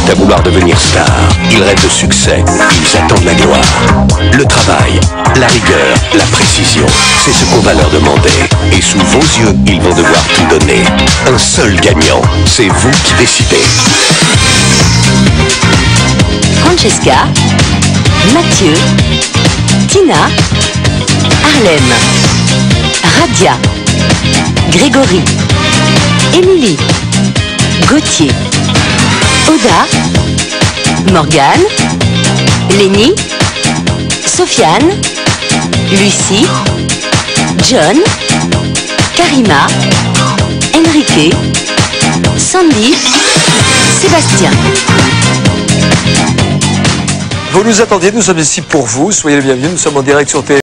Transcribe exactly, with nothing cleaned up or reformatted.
à vouloir devenir stars. Ils rêvent de succès, ils attendent la gloire. Le travail, la rigueur, la précision, c'est ce qu'on va leur demander. Et sous vos yeux, ils vont devoir tout donner. Un seul gagnant, c'est vous qui décidez. Francesca, Mathieu, Tina, Harlem, Radia, Grégory, Émilie, Gauthier, Oda, Morgane, Lénie, Sofiane, Lucie, John, Karima, Enrique, Sandy, Sébastien. Vous nous attendiez, nous sommes ici pour vous. Soyez les bienvenus, nous sommes en direct sur T V.